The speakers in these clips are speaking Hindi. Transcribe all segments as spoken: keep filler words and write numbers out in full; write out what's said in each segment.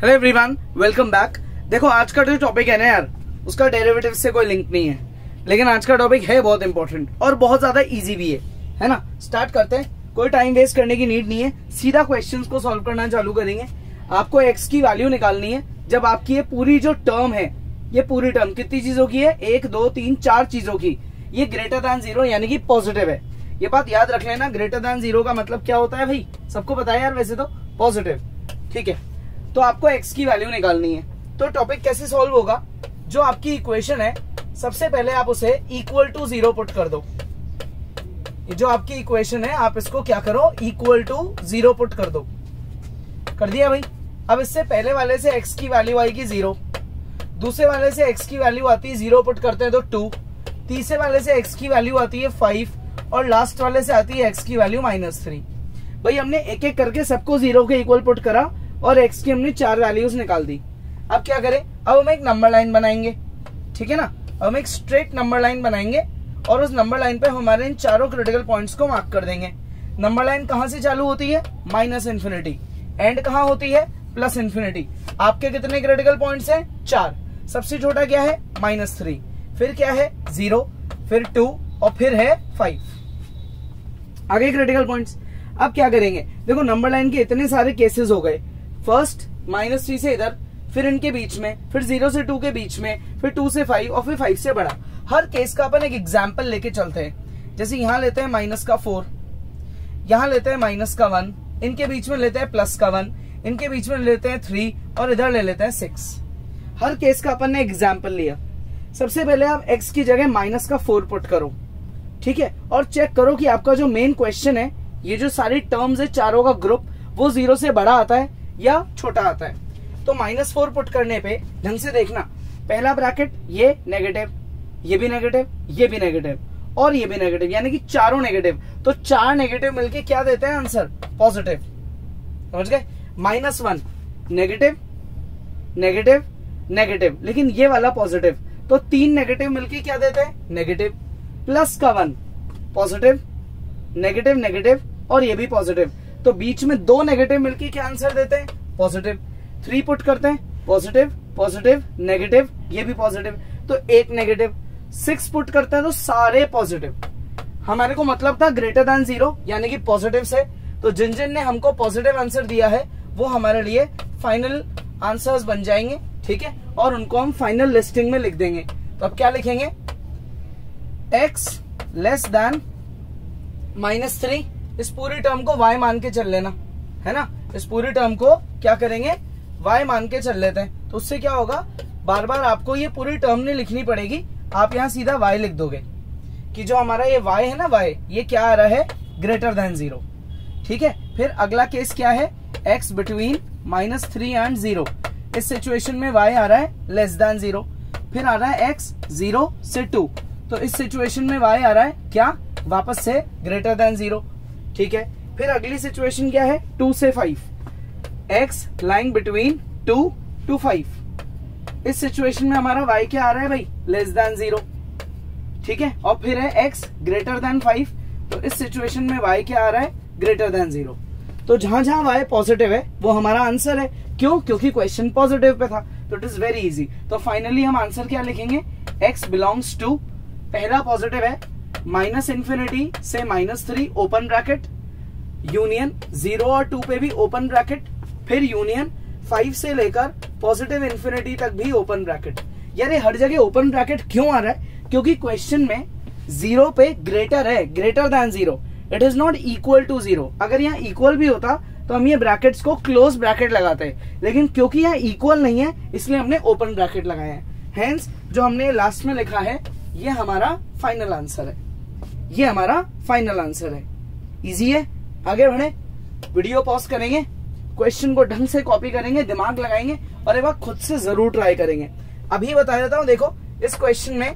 Hello everyone, welcome back. देखो आज का जो टॉपिक है ना यार, उसका डेरिवेटिव से कोई लिंक नहीं है, लेकिन आज का टॉपिक है बहुत इंपॉर्टेंट और बहुत ज्यादा इजी भी है, है ना। स्टार्ट करते हैं, कोई टाइम वेस्ट करने की नीड नहीं है, सीधा क्वेश्चंस को सॉल्व करना चालू करेंगे। आपको एक्स की वैल्यू निकालनी है जब आपकी ये पूरी जो टर्म है, ये पूरी टर्म कितनी चीजों की है, एक दो तीन चार चीजों की, ये ग्रेटर देन जीरो यानी कि पॉजिटिव है। ये बात याद रख लेना, ग्रेटर देन जीरो का मतलब क्या होता है भाई, सबको पता है यार वैसे तो, पॉजिटिव। ठीक है, तो आपको x की वैल्यू निकालनी है। तो टॉपिक कैसे सॉल्व होगा, जो आपकी इक्वेशन है सबसे पहले आप उसे इक्वल टू जीरो पुट कर दो। ये जो आपकी इक्वेशन है आप इसको क्या करो, इक्वल टू जीरो पुट कर दो। कर दिया भाई। अब इससे पहले वाले से x की वैल्यू आएगी जीरो, दूसरे वाले से x की वैल्यू आती है जीरो पुट करते हैं तो टू, तीसरे वाले से x की वैल्यू आती है फाइव और लास्ट वाले से आती है x की वैल्यू माइनस थ्री। भाई हमने एक एक करके सबको जीरो के इक्वल पुट करा और x की हमने चार वैल्यूज निकाल दी। अब क्या करें, अब हम एक नंबर लाइन बनाएंगे, ठीक है ना। अब हम एक स्ट्रेट नंबर लाइन बनाएंगे और उस नंबर लाइन पे हमारे इन चारों क्रिटिकल पॉइंट्स को मार्क कर देंगे। नंबर लाइन कहां से चालू होती है, माइनस इन्फिनिटी, एंड कहां होती है, प्लस इन्फिनिटी। आपके कितने क्रिटिकल पॉइंट्स हैं, चार। सबसे छोटा क्या है, माइनस थ्री, फिर क्या है जीरो, फिर टू और फिर है फाइव। आगे क्रिटिकल पॉइंट्स। अब क्या करेंगे, देखो नंबर लाइन के इतने सारे केसेस हो गए। फर्स्ट माइनस थ्री से इधर, फिर इनके बीच में, फिर जीरो से टू के बीच में, फिर टू से फाइव और फिर फाइव से बड़ा। हर केस का अपन एक एग्जाम्पल लेके चलते हैं। जैसे यहां लेते हैं माइनस का फोर, यहां लेते हैं माइनस का वन, इनके बीच में लेते हैं प्लस का वन, इनके बीच में लेते हैं थ्री और इधर ले लेते हैं सिक्स। हर केस का अपन ने एग्जाम्पल लिया। सबसे पहले आप एक्स की जगह माइनस का फोर पुट करो, ठीक है, और चेक करो कि आपका जो मेन क्वेश्चन है, ये जो सारी टर्म्स है चारों का ग्रुप, वो जीरो से बड़ा आता है या छोटा आता है। तो माइनस फोर पुट करने पे ढंग से देखना, पहला ब्रैकेट ये नेगेटिव, ये भी नेगेटिव, ये भी नेगेटिव और ये भी नेगेटिव, यानी कि चारों नेगेटिव। तो चार नेगेटिव मिलके क्या देते हैं आंसर, पॉजिटिव। समझ गए, minus one negative negative negative, लेकिन ये वाला पॉजिटिव। तो तीन नेगेटिव मिलके क्या देते हैं, नेगेटिव, प्लस का वन पॉजिटिव, नेगेटिव नेगेटिव और ये भी पॉजिटिव। तो बीच में दो नेगेटिव मिलके क्या आंसर देते हैं, पॉजिटिव। थ्री पुट करते हैं, पॉजिटिव पॉजिटिव नेगेटिव, ये भी पॉजिटिव, तो एक नेगेटिव। सिक्स पुट करते हैं तो सारे पॉजिटिव। हमारे को मतलब था ग्रेटर देन जीरो यानी कि पॉजिटिव से, तो जिन जिन ने हमको पॉजिटिव आंसर दिया है वो हमारे लिए फाइनल आंसर्स बन जाएंगे, ठीक है, और उनको हम फाइनल लिस्टिंग में लिख देंगे। तो अब क्या लिखेंगे, x less than minus three, इस पूरी टर्म को y मान के चल लेना, है ना। इस पूरी टर्म को क्या करेंगे, y मान के चल लेते हैं। तो उससे क्या होगा, बार बार आपको ये पूरी टर्म नहीं लिखनी पड़ेगी, आप यहाँ सीधा y लिख दोगे कि जो हमारा ये y है ना, y ये क्या आ रहा है, ग्रेटर देन जीरो, ठीक है। फिर अगला केस क्या है, x between minus three and zero, इस सिचुएशन में y आ रहा है लेस देन जीरो। फिर आ रहा है x जीरो से टू, तो इस सिचुएशन में y आ रहा है क्या, वापस से ग्रेटर देन जीरो, ठीक है। फिर अगली सिचुएशन क्या है, टू से five, x lying between two two five, इस सिचुएशन में हमारा y क्या आ रहा है भाई, लेस देन जीरो, ठीक है। और फिर है x ग्रेटर देन फाइव, तो इस सिचुएशन में y क्या आ रहा है, ग्रेटर देन जीरो। तो जहां जहां y पॉजिटिव है वो हमारा आंसर है। क्यों, क्योंकि क्वेश्चन पॉजिटिव पे था, तो इट इज वेरी इजी। तो फाइनली हम आंसर क्या लिखेंगे, x बिलोंग्स टू, पहला पॉजिटिव है माइनस इन्फिनिटी से minus three open bracket, union zero और टू पे भी ओपन ब्रैकेट, फिर यूनियन फाइव से लेकर पॉजिटिव इन्फिनिटी तक भी ओपन ब्रैकेट। यार ये हर जगह ओपन ब्रैकेट क्यों आ रहा है, क्योंकि क्वेश्चन में जीरो पे ग्रेटर है, greater than zero, it is not equal to zero. अगर यहाँ इक्वल भी होता तो हम ये ब्रैकेट्स को क्लोज ब्रैकेट लगाते हैं, लेकिन क्योंकि यहाँ इक्वल नहीं है इसलिए हमने ओपन ब्रैकेट लगाया है। हेंस जो हमने लास्ट में लिखा है ये हमारा फाइनल आंसर है, ये हमारा फाइनल आंसर है। इजी है, आगे बढ़े, वीडियो पॉज करेंगे, क्वेश्चन को ढंग से कॉपी करेंगे, दिमाग लगाएंगे और एक बार खुद से जरूर ट्राई करेंगे। अभी बता देता हूं, देखो इस क्वेश्चन में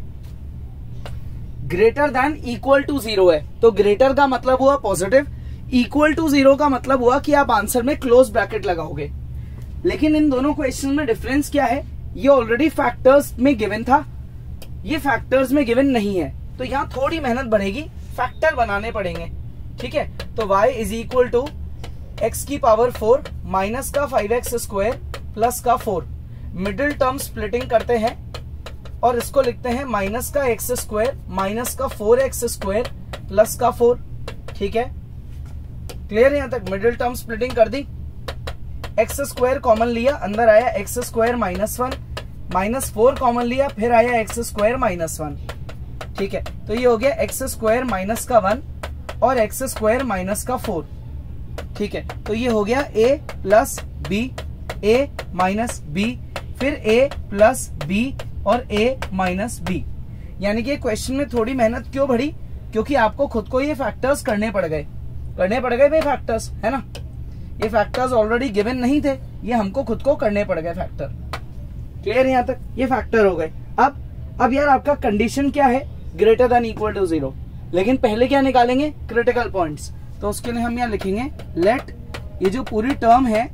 greater than equal to zero है, तो ग्रेटर का मतलब हुआ पॉजिटिव, इक्वल टू जीरो का मतलब हुआ कि आप आंसर में क्लोज ब्रैकेट लगाओगे। लेकिन इन दोनों क्वेश्चन में डिफरेंस क्या है, ये ऑलरेडी फैक्टर्स में गिवन था, ये फैक्टर्स में गिवन नहीं है, तो यहां थोड़ी मेहनत बढ़ेगी, फैक्टर बनाने पड़ेंगे, ठीक है। तो y is equal to x की पावर फोर माइनस का फाइव एक्स स्क्वायर प्लस का फोर। मिडिल टर्म स्प्लिटिंग करते हैं और इसको लिखते हैं माइनस का एक्स स्क्वायर माइनस का फोर एक्स स्क्वायर प्लस का फोर। ठीक है, क्लियर है यहां तक? मिडिल टर्म स्प्लिटिंग कर दी, एक्स स्क्वायर कॉमन लिया, अंदर आया x square minus one, minus four common लिया, फिर आया एक्स स्क्वायर माइनस वन। ठीक है, तो ये हो गया एक्स स्क्वायर माइनस का वन और एक्स स्क्वायर माइनस का फोर। ठीक है, तो ये हो गया A plus B, A minus B, फिर ए प्लस बी और ए माइनस बी। यानी कि क्वेश्चन में थोड़ी मेहनत क्यों बढ़ी? क्योंकि आपको खुद को ये फैक्टर्स करने पड़ गए, करने पड़ गए भाई फैक्टर्स, है ना? ये फैक्टर्स ऑलरेडी गिवन नहीं थे, ये हमको खुद को करने पड़ गए फैक्टर। क्लियर है यहां तक? ये फैक्टर हो गए। अब अब यार आपका कंडीशन क्या है? Greater than equal to zero. लेकिन पहले क्या निकालेंगे? Critical points. तो उसके लिए हम यहाँ लिखेंगे लेट ये जो पूरी टर्म है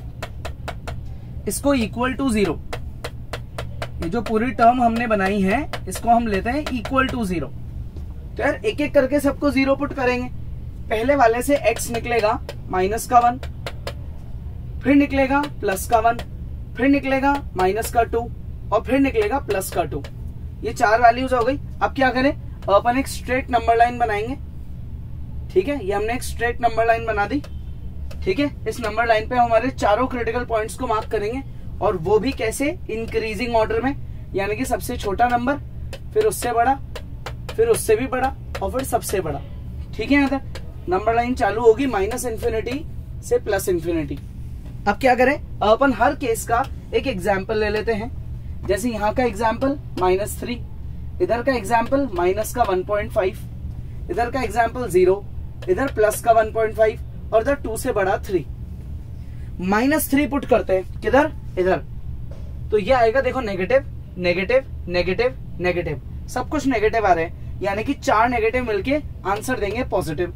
इसको इक्वल टू जीरो। ये जो पूरी टर्म हमने बनाई है इसको हम लेते हैं इक्वल टू जीरो। तो यार एक एक करके सबको जीरो पुट करेंगे। पहले वाले से x निकलेगा माइनस का वन, फिर निकलेगा प्लस का वन, फिर निकलेगा माइनस का टू और फिर निकलेगा प्लस का टू। ये चार वैल्यूज हो गई। अब क्या करें? अपन एक स्ट्रेट नंबर लाइन बनाएंगे। ठीक है, ये हमने एक स्ट्रेट नंबर लाइन बना दी। ठीक है, इस नंबर लाइन पे हमारे चारों क्रिटिकल पॉइंट्स को मार्क करेंगे और वो भी कैसे? इंक्रीजिंग ऑर्डर में, यानी कि सबसे छोटा नंबर, फिर उससे बड़ा, फिर उससे भी बड़ा और फिर सबसे बड़ा। ठीक है, यहाँ तक नंबर लाइन चालू होगी माइनस इंफिनिटी से प्लस इंफिनिटी। अब क्या करें? अपन हर केस का एक एग्जाम्पल ले लेते हैं। जैसे यहाँ का एग्जाम्पल माइनस थ्री, इधर का एग्जाम्पल माइनस का वन पॉइंट फाइव, इधर का एग्जाम्पल जीरो, इधर प्लस का वन पॉइंट फाइव और इधर टू से बड़ा थ्री। माइनस थ्री पुट करते हैं किधर? इधर। तो ये आएगा देखो नेगेटिव नेगेटिव नेगेटिव नेगेटिव, सब कुछ नेगेटिव आ रहे हैं, यानी कि चार नेगेटिव मिलके आंसर देंगे पॉजिटिव।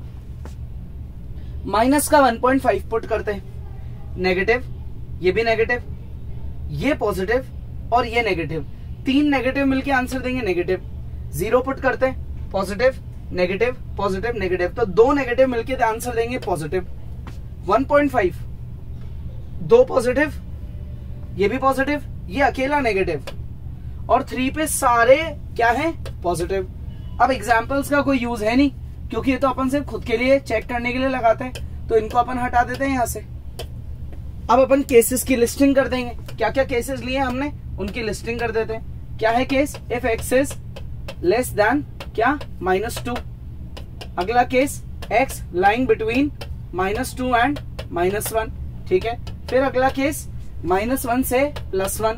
माइनस का वन पॉइंट फाइव पुट करते हैं, नेगेटिव, ये भी नेगेटिव, ये पॉजिटिव और ये नेगेटिव, तीन नेगेटिव मिलके आंसर देंगे नेगेटिव। जीरो पुट करते हैं, पॉजिटिव नेगेटिव पॉजिटिव नेगेटिव, तो दो नेगेटिव मिलके आंसर देंगे पॉजिटिव। वन पॉइंट फाइव, दो पॉजिटिव, ये भी पॉजिटिव, ये अकेला नेगेटिव और थ्री पे सारे क्या है? पॉजिटिव। अब एग्जाम्पल्स का कोई यूज है नहीं, क्योंकि ये तो अपन सिर्फ खुद के लिए चेक करने के लिए लगाते हैं, तो इनको अपन हटा देते हैं यहां से। अब अपन केसेस की लिस्टिंग कर देंगे। क्या क्या केसेस लिए हमने उनकी लिस्टिंग कर देते हैं। क्या है case? If x is less than क्या? Minus two. अगला case x lying between minus two and minus one. ठीक है, फिर अगला केस माइनस वन से प्लस वन,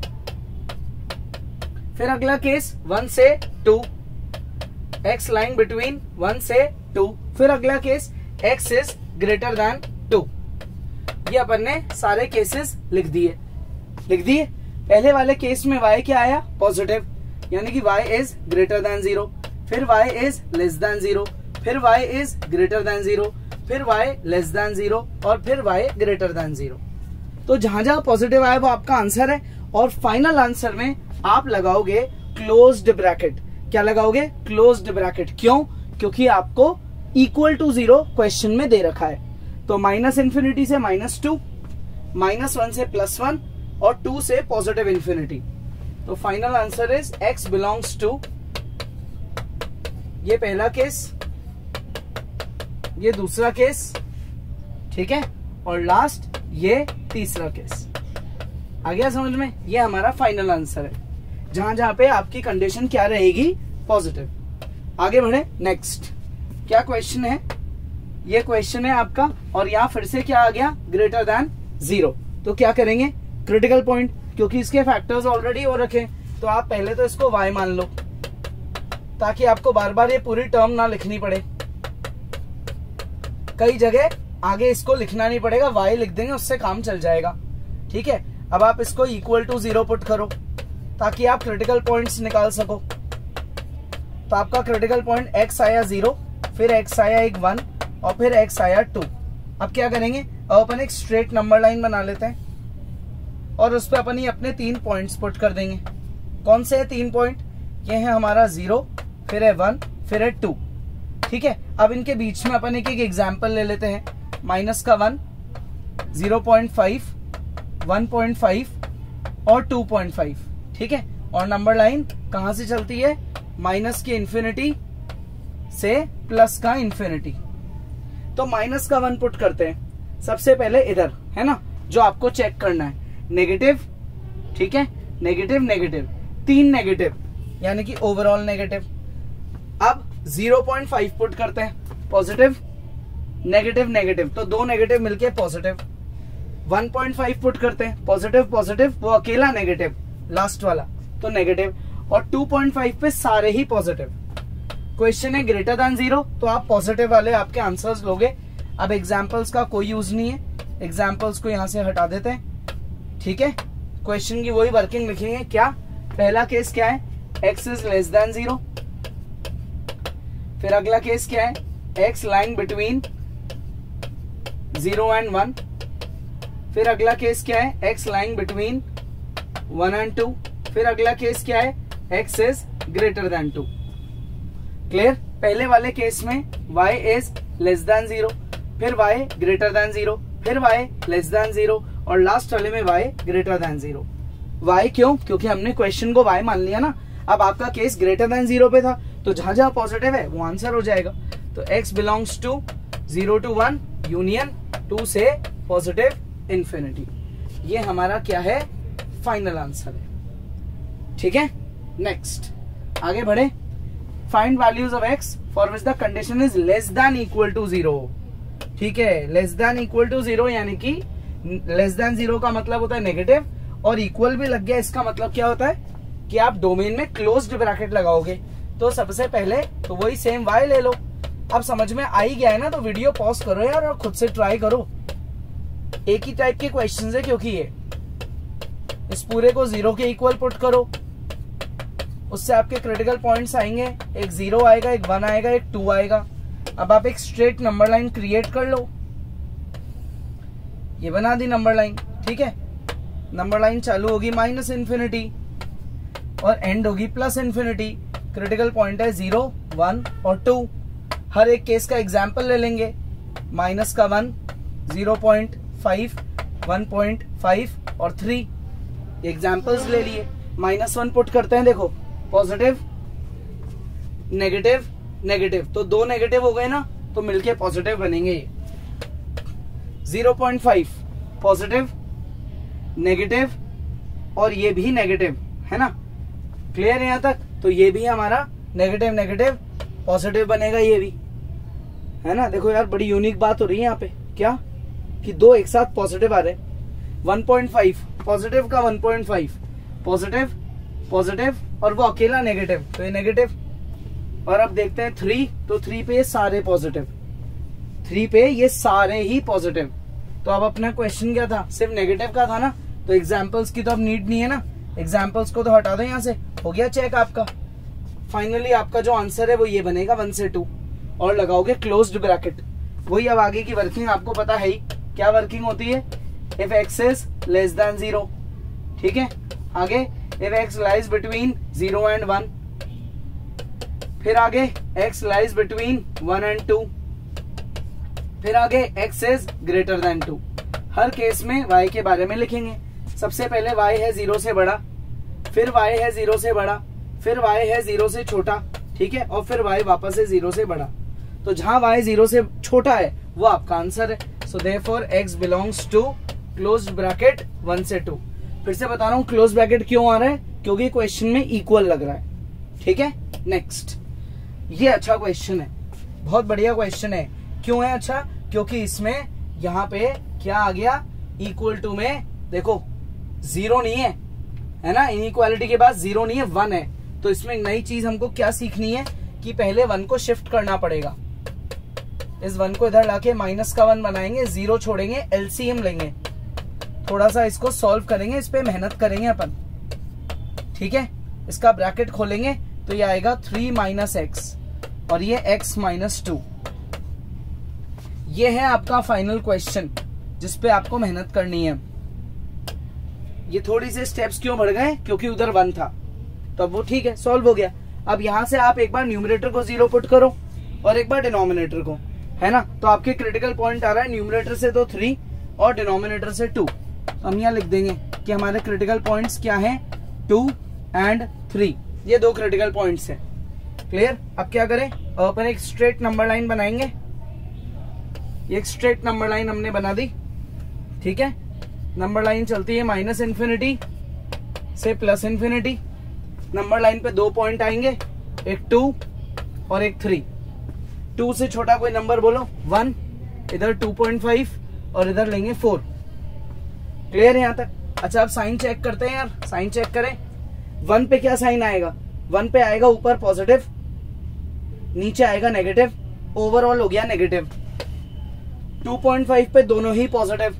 फिर अगला केस वन से two, x lying between one से टू, फिर अगला case x is greater than two. ये अपन ने सारे केसेस लिख दिए लिख दिए पहले वाले केस में y क्या आया? पॉजिटिव, यानी कि y is greater than zero, फिर y is less than zero, फिर y is greater than zero, फिर y लेस देन जीरो और फिर y ग्रेटर देन जीरो। तो जहां जहां पॉजिटिव आया वो आपका आंसर है। और फाइनल आंसर में आप लगाओगे क्लोज्ड ब्रैकेट। क्या लगाओगे? Closed bracket. क्यों? क्योंकि आपको इक्वल टू जीरो क्वेश्चन में दे रखा है। तो माइनस इंफिनिटी से माइनस टू, माइनस वन से प्लस वन और टू से पॉजिटिव इंफिनिटी। तो final answer is x belongs to, ये पहला केस, ये दूसरा केस, ठीक है, और लास्ट ये तीसरा केस। आ गया समझ में? ये हमारा फाइनल आंसर है, जहां जहां पे आपकी कंडीशन क्या रहेगी? पॉजिटिव। आगे बढ़े, नेक्स्ट क्या क्वेश्चन है? ये क्वेश्चन है आपका, और यहां फिर से क्या आ गया? Greater than zero. तो क्या करेंगे? क्रिटिकल पॉइंट, क्योंकि इसके फैक्टर्स ऑलरेडी हो रखे, तो आप पहले तो इसको y मान लो, ताकि आपको बार बार ये पूरी टर्म ना लिखनी पड़े। कई जगह आगे इसको लिखना नहीं पड़ेगा, y लिख देंगे, उससे काम चल जाएगा। ठीक है, अब आप इसको इक्वल टू जीरो पुट करो ताकि आप क्रिटिकल पॉइंट्स निकाल सको। तो आपका क्रिटिकल पॉइंट x आया जीरो, फिर x आया एक वन और फिर x आया टू। अब क्या करेंगे? अब अपन एक स्ट्रेट नंबर लाइन बना लेते हैं और उस पर अपन ही अपने तीन पॉइंट्स पुट कर देंगे। कौन से है तीन पॉइंट? ये है हमारा जीरो, फिर है वन, फिर है टू। ठीक है, अब इनके बीच में अपन एक एक एग्जाम्पल ले लेते हैं। माइनस का one, zero point five, one point five और टू पॉइंट फाइव, ठीक है। और नंबर लाइन कहां से चलती है, माइनस के इंफिनिटी से प्लस का इंफिनिटी। तो माइनस का वन पुट करते हैं सबसे पहले इधर, है ना, जो आपको चेक करना है, नेगेटिव, ठीक है, नेगेटिव नेगेटिव, तीन नेगेटिव यानी कि ओवरऑल नेगेटिव। अब ज़ीरो पॉइंट फाइव पुट करते हैं, पॉजिटिव नेगेटिव नेगेटिव, तो दो नेगेटिव मिलके positive. One point five put करते हैं, पॉजिटिव पॉजिटिव, वो अकेला नेगेटिव लास्ट वाला तो नेगेटिव, और टू पॉइंट फाइव पे सारे ही पॉजिटिव। क्वेश्चन है ग्रेटर देन जीरो, तो आप पॉजिटिव वाले आपके आंसर्स लोगे। अब एग्जांपल्स का कोई यूज नहीं है, एग्जांपल्स को यहां से हटा देते हैं, ठीक है। क्वेश्चन की वही वर्किंग लिखेंगे। क्या पहला केस क्या है, x is less than zero. फिर अगला केस क्या है, x lying between zero and one. फिर अगला केस क्या है, x lying between one and two. फिर अगला केस क्या है, x is greater than two. Clear. पहले वाले केस में y is less than zero, फिर y ग्रेटर देन जीरो, फिर y लेस देन जीरो, और लास्ट वाले में y greater than zero. y क्यों, क्योंकि हमने क्वेश्चन को y मान लिया ना। अब आपका केस ग्रेटर देन जीरो पे था, तो जहां जहां पॉजिटिव है वो आंसर हो जाएगा। तो x belongs to zero to one union two से पॉजिटिव इंफिनिटी। ये हमारा क्या है, फाइनल आंसर है, ठीक है। नेक्स्ट आगे बढ़े। Find values of x for which the condition is less than equal to zero, ठीक है। Less than equal to zero यानी कि लेस देन जीरो का मतलब होता है नेगेटिव, और इक्वल भी लग गया, इसका मतलब क्या होता है कि आप डोमेन में क्लोज्ड ब्रैकेट लगाओगे। तो सबसे पहले तो वही सेम y ले लो। अब समझ में आ ही गया है ना, तो वीडियो पॉज करो यार और खुद से ट्राई करो। एक ही टाइप के क्वेश्चंस है, क्योंकि ये इस पूरे को जीरो के इक्वल पुट करो, उससे आपके क्रिटिकल पॉइंट्स आएंगे। एक जीरो आएगा, एक वन आएगा, एक टू आएगा। अब आप एक स्ट्रेट नंबर लाइन क्रिएट कर लो, ये बना दी नंबर लाइन, ठीक है। नंबर लाइन चालू होगी माइनस इन्फिनिटी और एंड होगी प्लस इन्फिनिटी। क्रिटिकल पॉइंट है जीरो, वन और टू। हर एक केस का एग्जाम्पल ले लेंगे, माइनस का one, zero point five, one point five और थ्री। एग्जाम्पल्स ले लिए। माइनस वन पुट करते हैं, देखो पॉजिटिव नेगेटिव नेगेटिव, तो दो नेगेटिव हो गए ना, तो मिलके पॉजिटिव बनेंगे ये। Zero point five positive negative और ये भी नेगेटिव, है ना। क्लियर है यहां तक। तो ये भी हमारा नेगेटिव नेगेटिव पॉजिटिव बनेगा, ये भी, है ना। देखो यार बड़ी यूनिक बात हो रही है यहाँ पे, क्या कि दो एक साथ पॉजिटिव आ रहे। वन पॉइंट फाइव पॉजिटिव का one point five positive positive और वो अकेला नेगेटिव, तो ये नेगेटिव। और अब देखते हैं थ्री, तो थ्री पे ये सारे पॉजिटिव, थ्री पे ये सारे ही पॉजिटिव। तो अब अपना क्वेश्चन क्या था, सिर्फ नेगेटिव का था ना, तो एग्जाम्पल्स की तो अब नीड नहीं है ना। एग्जाम्पल्स को तो हटा दो यहाँ से, हो गया चेक आपका। फाइनली आपका जो आंसर है वो ये बनेगा वन से टू, और लगाओगे क्लोज्ड ब्रैकेट। वही अब आगे की वर्किंग आपको पता है ही, क्या वर्किंग होती है, if x is less than zero, ठीक है। आगे if x lies between zero and one, फिर आगे x lies between one and two, फिर आगे x is greater than two. हर केस में y के बारे में लिखेंगे। सबसे पहले y है जीरो से बड़ा, फिर y है जीरो से बड़ा, फिर y है जीरो से छोटा, ठीक है, और फिर y वापस है जीरो से बड़ा। तो जहां y जीरो से छोटा है वो आपका आंसर है। So therefore x belongs to closed bracket one से टू। फिर से बता रहा हूं क्लोज ब्रैकेट क्यों आ रहा है, क्योंकि क्वेश्चन में इक्वल लग रहा है, ठीक है। नेक्स्ट, ये अच्छा क्वेश्चन है, बहुत बढ़िया क्वेश्चन है। क्यों है अच्छा, क्योंकि इसमें यहाँ पे क्या आ गया, इक्वल टू में देखो जीरो नहीं है, है ना। इनइक्वालिटी के बाद जीरो नहीं है, वन है। तो इसमें नई चीज हमको क्या सीखनी है कि पहले वन को शिफ्ट करना पड़ेगा। इस वन को इधर लाके माइनस का वन बनाएंगे, जीरो छोड़ेंगे, एलसीएम लेंगे, थोड़ा सा इसको सॉल्व करेंगे, इस पे मेहनत करेंगे अपन, ठीक है। इसका ब्रैकेट खोलेंगे तो ये आएगा थ्री माइनस एक्स और ये एक्स माइनस टू। ये है आपका फाइनल क्वेश्चन जिसपे आपको मेहनत करनी है। ये थोड़ी से स्टेप्स क्यों बढ़ गए, क्योंकि उधर वन था, तो अब वो ठीक है, सॉल्व हो गया। अब यहां से आप एक बार न्यूमरेटर को जीरो पुट करो और एक बार डिनोमिनेटर को, है ना। तो आपके क्रिटिकल पॉइंट आ रहा है न्यूमरेटर से तो थ्री और डिनोमिनेटर से टू। तो हम यहाँ लिख देंगे कि हमारे क्रिटिकल पॉइंट्स क्या हैं, टू एंड थ्री, ये दो क्रिटिकल पॉइंट्स हैं। क्लियर। अब क्या करें, अपन एक स्ट्रेट नंबर लाइन बनाएंगे। एक स्ट्रेट नंबर लाइन हमने बना दी, ठीक है। नंबर लाइन चलती है माइनस इन्फिनिटी से प्लस इन्फिनिटी। नंबर लाइन पे दो पॉइंट आएंगे, एक टू और एक थ्री। टू से छोटा कोई नंबर बोलो, वन, इधर टू पॉइंट फाइव और इधर लेंगे फोर। क्लियर है यहाँ तक। अच्छा, अब साइन चेक करते हैं यार, साइन चेक करें। वन पे क्या साइन आएगा, वन पे आएगा ऊपर पॉजिटिव, नीचे आएगा नेगेटिव, ओवरऑल हो गया नेगेटिव। टू पॉइंट फाइव पे दोनों ही पॉजिटिव,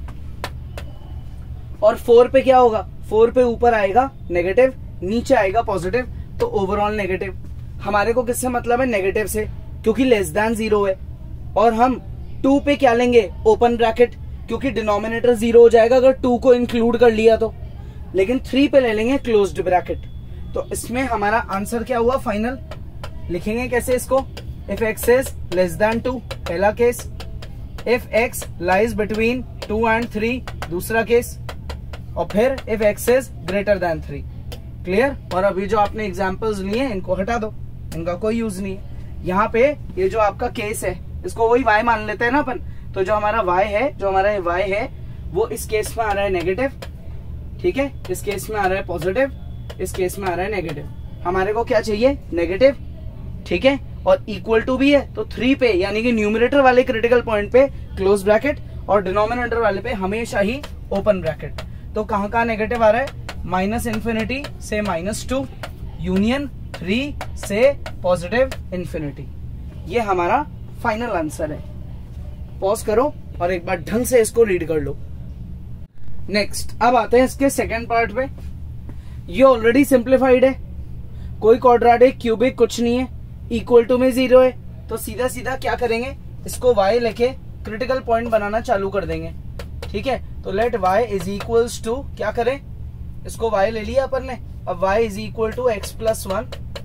और फोर पे क्या होगा, फोर पे ऊपर आएगा नेगेटिव, नीचे आएगा पॉजिटिव, तो ओवरऑल नेगेटिव। हमारे को किससे मतलब है, नेगेटिव से, क्योंकि लेस देन जीरो है। और हम टू पे क्या लेंगे, ओपन ब्रैकेट, क्योंकि डिनोमिनेटर जीरो हो जाएगा अगर टू को इंक्लूड कर लिया तो। लेकिन थ्री पे ले लेंगे क्लोज्ड ब्रैकेट। तो इसमें हमारा आंसर क्या हुआ फाइनल, लिखेंगे कैसे इसको, if x is less than two, पहला case. If x lies between two and three, दूसरा केस। और फिर if x is greater than three. Clear. और अभी जो आपने एग्जांपल्स लिए इनको हटा दो, इनका कोई यूज नहीं है। यहाँ पे ये जो आपका केस है, इसको वही y मान लेते हैं ना अपन। तो जो हमारा y है, जो हमारा y है, वो इस केस में आ रहा है नेगेटिव, ठीक है। इस केस में आ रहा है पॉजिटिव, इस केस में आ रहा है नेगेटिव। हमारे को क्या चाहिए, नेगेटिव, ठीक है। और इक्वल टू भी है, तो थ्री पे यानी कि न्यूमरेटर वाले क्रिटिकल पॉइंट पे क्लोज ब्रैकेट, और डिनोमिनेटर वाले पे हमेशा ही ओपन ब्रैकेट। तो कहाँ कहाँ नेगेटिव आ रहा है, माइनस इन्फिनिटी से माइनस टू, यूनियन थ्री से पॉजिटिव इन्फिनिटी। ये हमारा फाइनल आंसर है। पॉज करो और एक बार ढंग से इसको रीड कर लो। नेक्स्ट, अब आते हैं इसके सेकेंड पार्ट पे। ये ऑलरेडी सिंप्लीफाइड है, कोई क्वाड्रेटिक क्यूबिक कुछ नहीं है, इक्वल टू में जीरो है। तो सीधा सीधा क्या करेंगे, इसको y लेके क्रिटिकल पॉइंट बनाना चालू कर देंगे, ठीक है। तो let y is equals to, क्या करें, इसको y ले लिया अपन ने। अब y is equal to x plus one,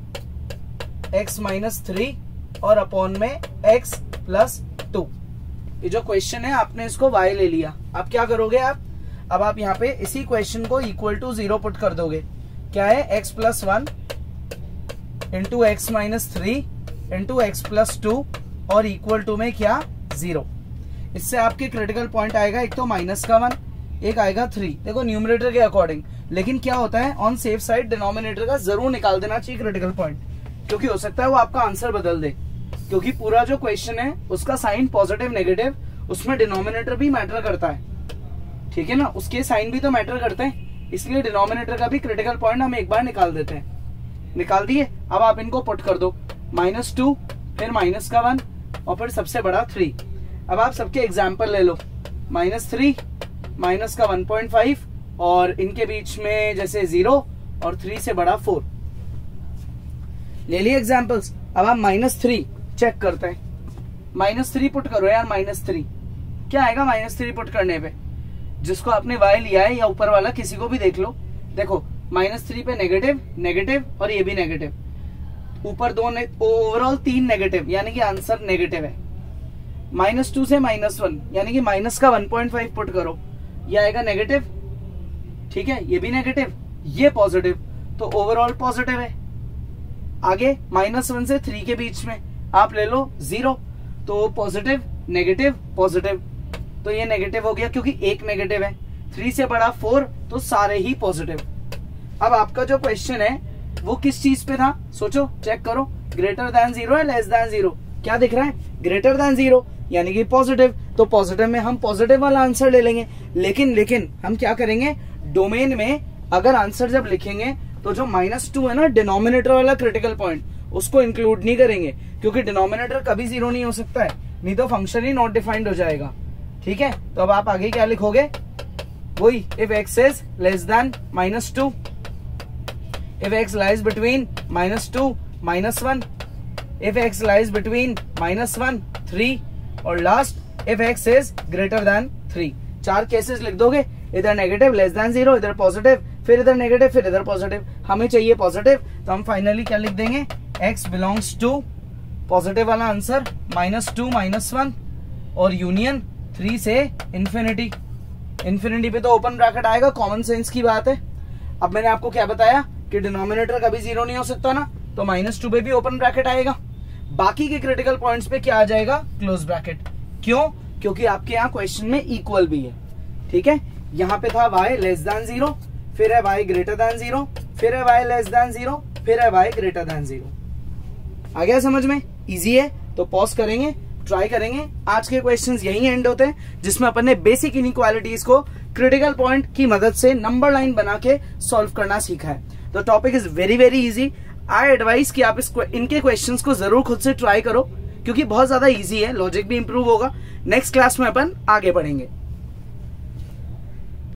x minus three और अपॉन में x प्लस टू। ये जो क्वेश्चन है आपने इसको y ले लिया। अब क्या करोगे आप, अब आप यहाँ पे इसी क्वेश्चन को इक्वल टू जीरो पुट कर दोगे। क्या है, x plus one into x minus three into x plus two और इक्वल टू में क्या, जीरो। इससे आपके क्रिटिकल पॉइंट आएगा एक तो माइनस का वन, एक आएगा थ्री। देखो न्यूमरेटर के अकॉर्डिंग, लेकिन क्या होता है ऑन सेफ साइड डिनोमिनेटर का जरूर निकाल देना चाहिए क्रिटिकल पॉइंट, क्योंकि हो सकता है वो आपका आंसर बदल दे। क्योंकि पूरा जो क्वेश्चन है उसका साइन पॉजिटिव नेगेटिव, उसमें डिनोमिनेटर भी मैटर करता है, ठीक है ना, उसके साइन भी तो मैटर करते हैं। इसलिए डिनोमिनेटर का भी क्रिटिकल पॉइंट हम एक बार निकाल देते हैं। निकाल दिए। अब आप इनको पुट कर दो, माइनस टू, फिर माइनस का वन और फिर सबसे बड़ा थ्री। अब आप सबके एग्जाम्पल ले लो, माइनस थ्री, माइनस का वन पॉइंट फाइव और इनके बीच में जैसे जीरो और थ्री से बड़ा फोर। ले लिए एग्जाम्पल्स। अब आप माइनस थ्री चेक करते हैं, माइनस थ्री पुट करो यार। माइनस थ्री क्या आएगा माइनस थ्री पुट करने पे, जिसको आपने y लिया है या ऊपर वाला किसी को भी देख लो। देखो माइनस थ्री पे नेगेटिव, नेगेटिव और ये भी नेगेटिव, ऊपर दो, ओवरऑल तीन नेगेटिव, यानी कि आंसर नेगेटिव है। माइनस टू से माइनस वन यानी कि माइनस का वन पॉइंट फाइव पुट करो, ये आएगा नेगेटिव, ठीक है, ये भी नेगेटिव, ये पॉजिटिव, तो ओवरऑल पॉजिटिव है। आगे माइनस वन से थ्री के बीच में आप ले लो जीरो, तो पॉजिटिव नेगेटिव पॉजिटिव, तो ये नेगेटिव हो गया क्योंकि एक नेगेटिव है। थ्री से बड़ा फोर, तो सारे ही पॉजिटिव। अब आपका जो क्वेश्चन है वो किस चीज पे था, सोचो, चेक करो, ग्रेटर देन जीरो है लेस देन जीरो। क्या दिख रहा है, ग्रेटर देन जीरो यानी कि पॉजिटिव, तो पॉजिटिव में हम पॉजिटिव वाला आंसर ले लेंगे। लेकिन लेकिन हम क्या करेंगे, डोमेन में अगर आंसर जब लिखेंगे तो जो माइनस टू है ना डिनोमिनेटर वाला क्रिटिकल पॉइंट, उसको इंक्लूड नहीं करेंगे, क्योंकि डिनोमिनेटर कभी जीरो नहीं हो सकता है, नहीं तो फंक्शन ही नॉट डिफाइंड हो जाएगा, ठीक है। तो अब आप आगे क्या लिखोगे, वही, if x is less than minus two, if x lies between minus two minus one, if x lies between minus one three, और last if x is greater than three. चार केसेस लिख दोगे, इधर नेगेटिव, लेस देन जीरो, इधर पॉजिटिव, फिर इधर नेगेटिव, फिर इधर पॉजिटिव। हमें चाहिए पॉजिटिव, तो हम फाइनली क्या लिख देंगे, x बिलोंग्स टू पॉजिटिव वाला answer minus two minus one और यूनियन थ्री से इंफिनिटी। इन्फिनिटी पे तो ओपन ब्रैकेट आएगा, कॉमन सेंस की बात है। अब मैंने आपको क्या बताया कि डिनोमिनेटर कभी जीरो नहीं हो सकता ना, तो माइनस टू पे भी ओपन ब्रैकेट आएगा। बाकी के क्रिटिकल पॉइंट्स पे क्या आ जाएगा, क्लोज ब्रैकेट। क्यों? क्योंकि आपके यहाँ क्वेश्चन में इक्वल भी है, ठीक है। यहाँ पे था y लेस देन जीरो, फिर है y ग्रेटर देन जीरो, फिर है y लेस देन जीरो, फिर है y ग्रेटर देन जीरो। आ गया समझ में? इजी है। तो पॉज करेंगे, ट्राई करेंगे। आज के क्वेश्चंस यही एंड होते हैं जिसमें अपन ने बेसिक इनइक्वालिटीज को क्रिटिकल पॉइंट की मदद से नंबर लाइन बना के सॉल्व करना सीखा है। तो topic is very very easy. I advise कि आप इस इनके क्वेश्चंस को जरूर खुद से ट्राई करो, क्योंकि बहुत ज्यादा इजी है, लॉजिक भी इंप्रूव होगा। नेक्स्ट क्लास में अपन आगे बढ़ेंगे।